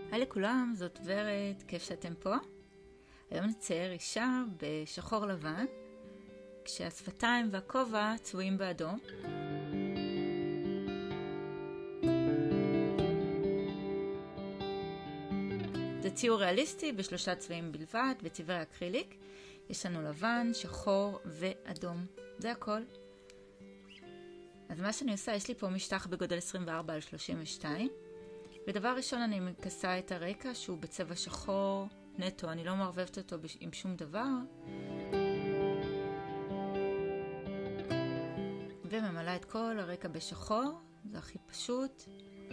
היי לכולם, זאת ורד, כיף שאתם פה. היום נצייר אישה בשחור לבן, כשהשפתיים והכובע צבועים באדום. זה ציור ריאליסטי בשלושה צבעים בלבד, בצבעי אקריליק. יש לנו לבן, שחור ואדום. זה הכל. אז מה שאני עושה, יש לי פה משטח בגודל 24x32. ודבר ראשון אני מכסה את הרקע שהוא בצבע שחור נטו, אני לא מערבבת אותו עם שום דבר. וממלאה את כל הרקע בשחור, זה הכי פשוט.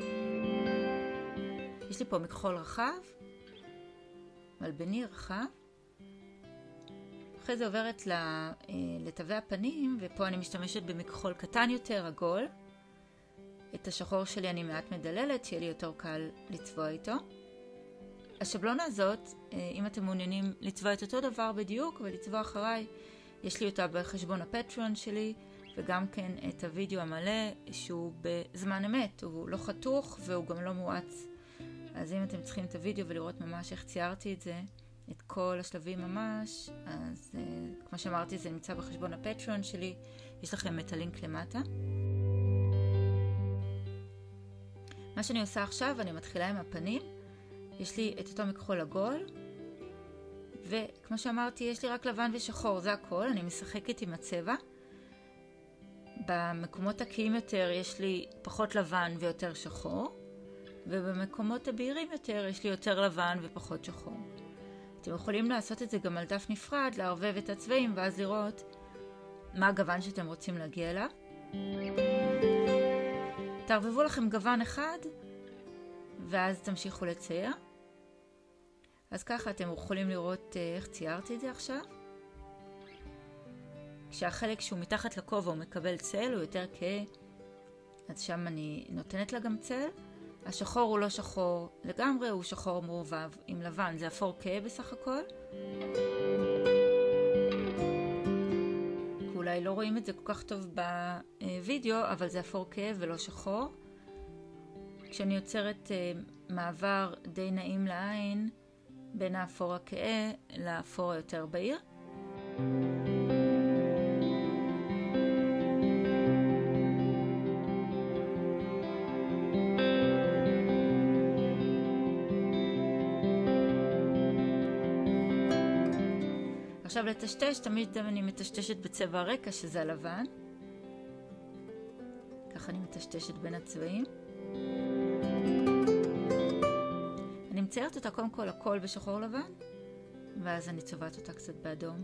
יש לי פה מכחול רחב, מלבני רחב. אחרי זה עוברת לתווי הפנים, ופה אני משתמשת במכחול קטן יותר, עגול. את השחור שלי אני מעט מדללת, שיהיה לי יותר קל לצבוע איתו. השבלונה הזאת, אם אתם מעוניינים לצבוע את אותו דבר בדיוק ולצבוע אחריי, יש לי אותה בחשבון הפטריון שלי, וגם כן את הוידאו המלא שהוא בזמן אמת, הוא לא חתוך והוא גם לא מואץ. אז אם אתם צריכים את הוידאו ולראות ממש איך ציירתי את זה, את כל השלבים ממש, אז כמו שאמרתי, זה נמצא בחשבון הפטריון שלי, יש לכם את הלינק למטה. מה שאני עושה עכשיו, אני מתחילה עם הפנים. יש לי את אותו מכחול עגול, וכמו שאמרתי, יש לי רק לבן ושחור, זה הכל. אני משחקת עם הצבע. במקומות הקיים יותר יש לי פחות לבן ויותר שחור, ובמקומות הבהירים יותר יש לי יותר לבן ופחות שחור. אתם יכולים לעשות את זה גם על דף נפרד, לערבב את הצבעים, ואז לראות מה הגוון שאתם רוצים להגיע אליו. תערבבו לכם גוון אחד, ואז תמשיכו לצייר. אז ככה אתם יכולים לראות איך ציירתי את זה עכשיו. כשהחלק שהוא מתחת לכובע הוא מקבל צל, הוא יותר כהה, אז שם אני נותנת לה גם צל. השחור הוא לא שחור לגמרי, הוא שחור מעורבב עם לבן, זה אפור כהה בסך הכל. אולי לא רואים את זה כל כך טוב בווידאו, אבל זה אפור כהה ולא שחור. כשאני יוצרת מעבר די נעים לעין בין האפור הכהה לאפור היותר בהיר. עכשיו לטשטש, תמיד אני מטשטשת בצבע הרקע שזה הלבן. ככה אני מטשטשת בין הצבעים. אני מציירת אותה קודם כל הכל בשחור לבן, ואז אני צובעת אותה קצת באדום.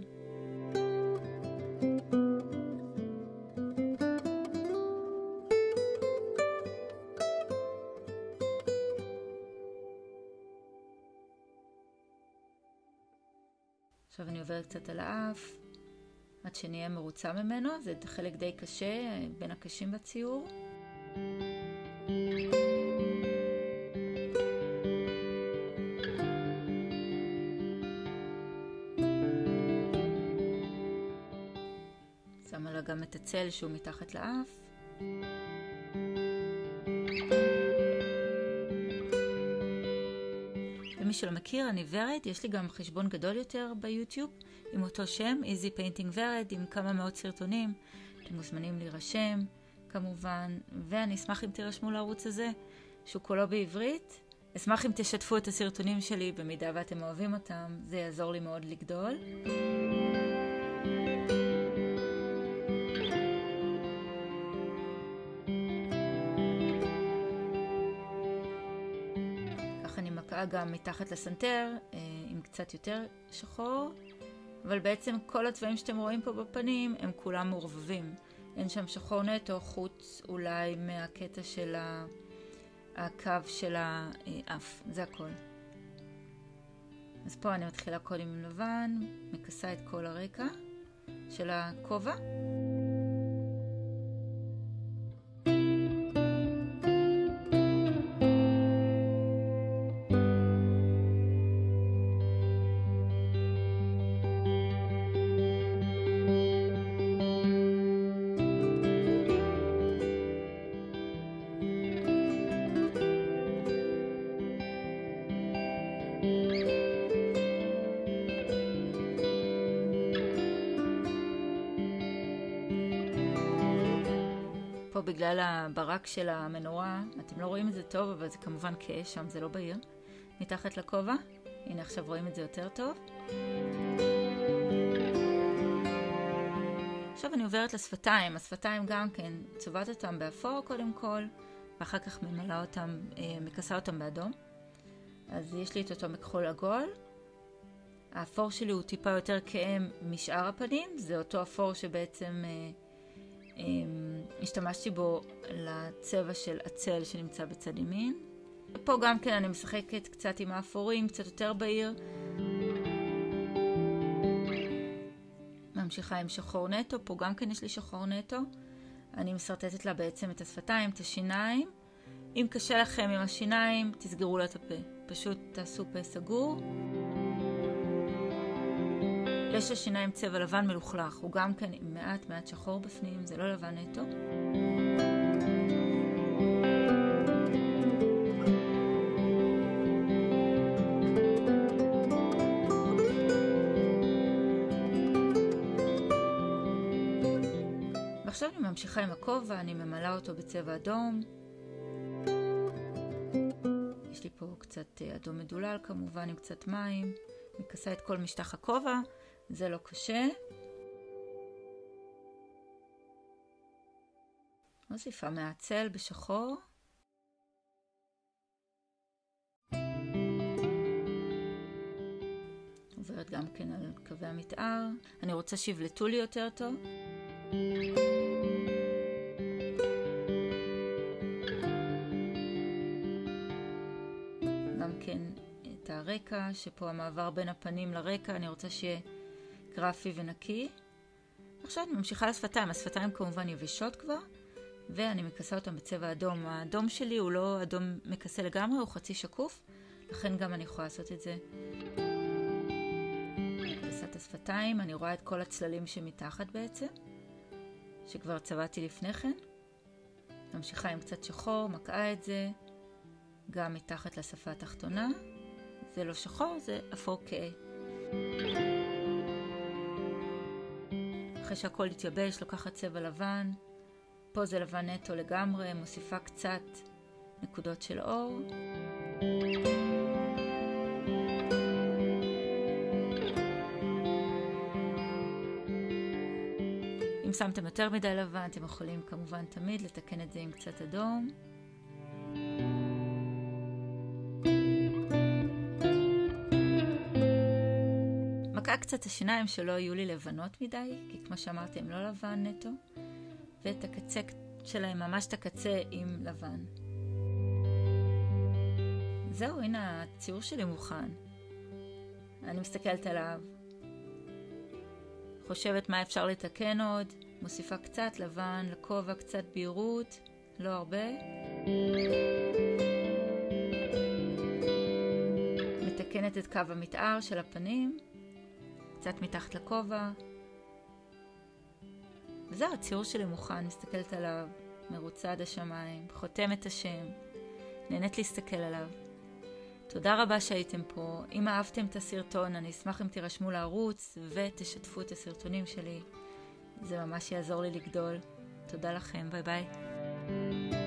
עכשיו אני עוברת קצת על האף, עד שנהיה מרוצה ממנו, זה חלק די קשה, בין הקשים בציור. שמה לה גם את הצל שהוא מתחת לאף. מי שלא מכיר, אני ורד, יש לי גם חשבון גדול יותר ביוטיוב עם אותו שם, Easy Painting ורד, עם כמה מאות סרטונים. אתם מוזמנים להירשם כמובן, ואני אשמח אם תירשמו לערוץ הזה שהוא כולו בעברית. אשמח אם תשתפו את הסרטונים שלי במידה ואתם אוהבים אותם, זה יעזור לי מאוד לגדול. גם מתחת לסנטר עם קצת יותר שחור, אבל בעצם כל הצבעים שאתם רואים פה בפנים הם כולם מעורבבים, אין שם שחור נטו חוץ אולי מהקטע של הקו של האף, זה הכל. אז פה אני מתחילה קודם עם לבן, מכסה את כל הרקע של הכובע. בגלל הברק של המנורה, אתם לא רואים את זה טוב, אבל זה כמובן כאש, שם זה לא בהיר, מתחת לכובע. הנה עכשיו רואים את זה יותר טוב. עכשיו אני עוברת לשפתיים. השפתיים גם כן צובעת אותם באפור קודם כל, ואחר כך ממלאה אותם, מכסה אותם באדום. אז יש לי את אותו מכחול עגול. האפור שלי הוא טיפה יותר כהה משאר הפנים, זה אותו אפור שבעצם השתמשתי בו לצבע של הצל שנמצא בצד ימין. פה גם כן אני משחקת קצת עם האפורים, קצת יותר בהיר. ממשיכה עם שחור נטו, פה גם כן יש לי שחור נטו. אני מסרטטת לה בעצם את השפתיים, את השיניים. אם קשה לכם עם השיניים, תסגרו לה את הפה. פשוט תעשו פה סגור. יש השיניים צבע לבן מלוכלך, הוא גם כן עם מעט שחור בפנים, זה לא לבן נטו. ועכשיו אני ממשיכה עם הכובע, אני ממלאה אותו בצבע אדום. יש לי פה קצת אדום מדולל כמובן עם קצת מים. מכסה את כל משטח הכובע, זה לא קשה. מוסיפה מהצל בשחור. עוברת גם כן על קווי המתאר. אני רוצה שיבלטו לי יותר טוב. גם כן את הרקע, שפה המעבר בין הפנים לרקע, אני רוצה שיהיה גרפי ונקי. עכשיו אני ממשיכה לשפתיים. השפתיים כמובן יבשות כבר, ואני מכסה אותם בצבע אדום. האדום שלי הוא לא אדום מכסה לגמרי, הוא חצי שקוף, לכן גם אני יכולה לעשות את זה. מכסת השפתיים, אני רואה את כל הצללים שמתחת בעצם, שכבר צבעתי לפני כן. ממשיכה עם קצת שחור, מקעה את זה, גם מתחת לשפה התחתונה. זה לא שחור, זה אפור כהה. אחרי שהכל יתייבש, לוקחת צבע לבן. פה זה לבן נטו לגמרי, מוסיפה קצת נקודות של אור. אם שמתם יותר מדי לבן, אתם יכולים כמובן תמיד לתקן את זה עם קצת אדום. מקעה קצת השיניים שלא יהיו לי לבנות מדי, כי כמו שאמרתי הם לא לבן נטו, ואת הקצה שלהם, ממש את הקצה עם לבן. זהו, הנה הציור שלי מוכן. אני מסתכלת עליו, חושבת מה אפשר לתקן עוד, מוסיפה קצת לבן לכובע, קצת בהירות, לא הרבה. מתקנת את קו המתאר של הפנים, קצת מתחת לכובע. וזהו, הציור שלי מוכן, מסתכלת עליו, מרוצה עד השמיים, חותמת את השם, נהנית להסתכל עליו. תודה רבה שהייתם פה. אם אהבתם את הסרטון, אני אשמח אם תירשמו לערוץ ותשתפו את הסרטונים שלי. זה ממש יעזור לי לגדול. תודה לכם, ביי ביי.